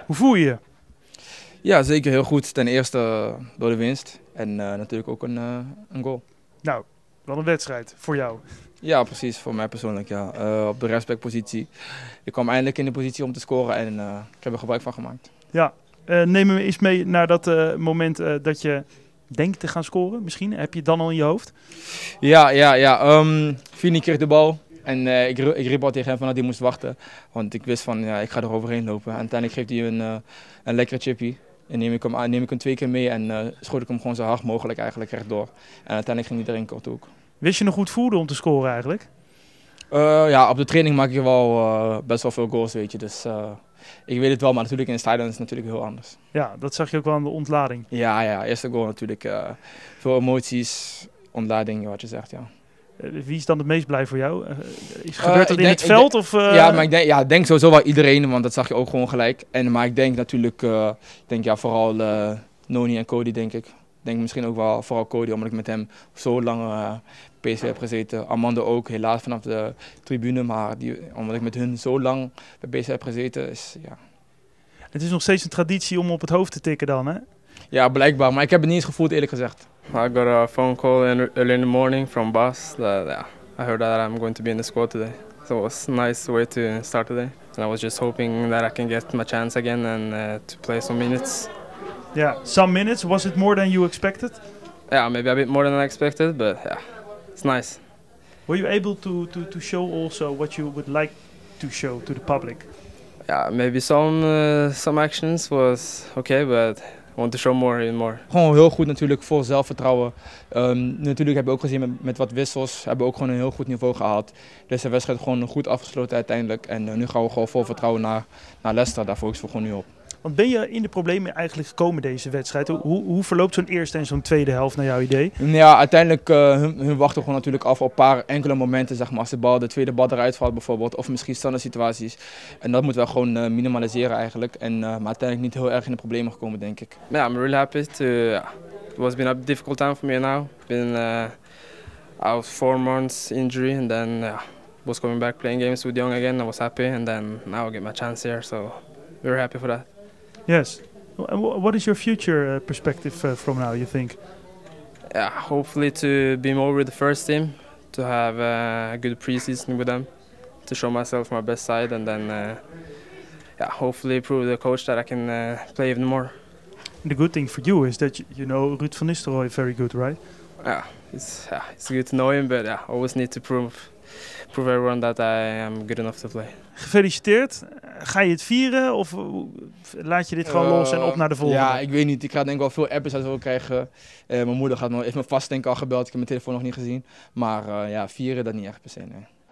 Hoe voel je je? Ja, zeker heel goed. Ten eerste door de winst en natuurlijk ook een goal. Nou, wat een wedstrijd voor jou. Ja, precies. Voor mij persoonlijk. Ja. Op de rechtsbackpositie. Ik kwam eindelijk in de positie om te scoren en ik heb er gebruik van gemaakt. Ja, neem me eens mee naar dat moment dat je denkt te gaan scoren misschien. Heb je het dan al in je hoofd? Ja. Vini kreeg de bal en ik riep al tegen hem van dat hij moest wachten. Want ik wist van ja, ik ga er overheen lopen. En uiteindelijk geeft hij een lekkere chippy. En neem ik hem 2 keer mee en schoot ik hem gewoon zo hard mogelijk eigenlijk rechtdoor. En uiteindelijk ging hij erin kort ook. Wist je nog goed voelde om te scoren eigenlijk? Ja, op de training maak ik wel best wel veel goals, weet je. Dus ik weet het wel, maar natuurlijk in het stadion is het natuurlijk heel anders. Ja, dat zag je ook wel aan de ontlading. Ja, eerste goal natuurlijk. Veel emoties, ontlading, wat je zegt, ja. Wie is dan het meest blij voor jou? Gebeurt dat in het veld? Of, Ja, maar ik denk sowieso wel iedereen, want dat zag je ook gewoon gelijk. Maar ik denk natuurlijk, vooral Noni en Cody, denk ik. Ik denk misschien ook wel vooral Cody, omdat ik met hem zo lang PSV heb gezeten. Armando ook, helaas vanaf de tribune, maar omdat ik met hun zo lang bij PSV heb gezeten, is ja. Het is nog steeds een traditie om op het hoofd te tikken dan, hè? Ja, blijkbaar, maar ik heb het niet eens gevoeld, eerlijk gezegd. I got a phone call early in the morning from Bas that I heard that I'm going to be in the squad today. So it was a nice way to start today. And I was just hoping that I can get my chance again and to play some minutes. Yeah, some minutes. Was it more than you expected? Yeah, maybe a bit more than I expected, but yeah, it's nice. Were you able to show also what you would like to show to the public? Yeah, maybe some actions was okay, but I want to show more, even more. Gewoon heel goed natuurlijk, vol zelfvertrouwen. Natuurlijk hebben we ook gezien met wat wissels, hebben we ook gewoon een heel goed niveau gehaald. Dus de wedstrijd gewoon goed afgesloten uiteindelijk. En nu gaan we gewoon vol vertrouwen naar Leicester, daar focussen we gewoon nu op. Want ben je in de problemen eigenlijk gekomen deze wedstrijd? Hoe verloopt zo'n eerste en zo'n tweede helft naar jouw idee? Ja, uiteindelijk hun wachten gewoon natuurlijk af op een paar enkele momenten, zeg maar, als de tweede bal eruit valt bijvoorbeeld, of misschien standaard situaties. En dat moeten we gewoon minimaliseren eigenlijk. Maar uiteindelijk niet heel erg in de problemen gekomen, denk ik. Yeah, I'm really happy to. It was been a difficult time for me now. Been out 4 months injury, and then was coming back playing games with Young again. I was happy, and then now I get my chance here, so we're happy for that. Yes. What is your future perspective from now, you think? Yeah, hopefully to be more with the first team, to have a good preseason with them, to show myself my best side, and then hopefully prove the coach that I can play even more. The good thing for you is that you know Ruud van Nistelrooy very good, right? Yeah, it's good to know him, but I always need to prove everyone that I am good enough to play. Gefeliciteerd. Ga je het vieren of laat je dit gewoon los en op naar de volgende? Ja, ik weet niet. Ik ga denk ik wel veel appjes uit krijgen. Mijn moeder heeft me vast denk ik al gebeld. Ik heb mijn telefoon nog niet gezien. Maar vieren dat niet echt per se, nee.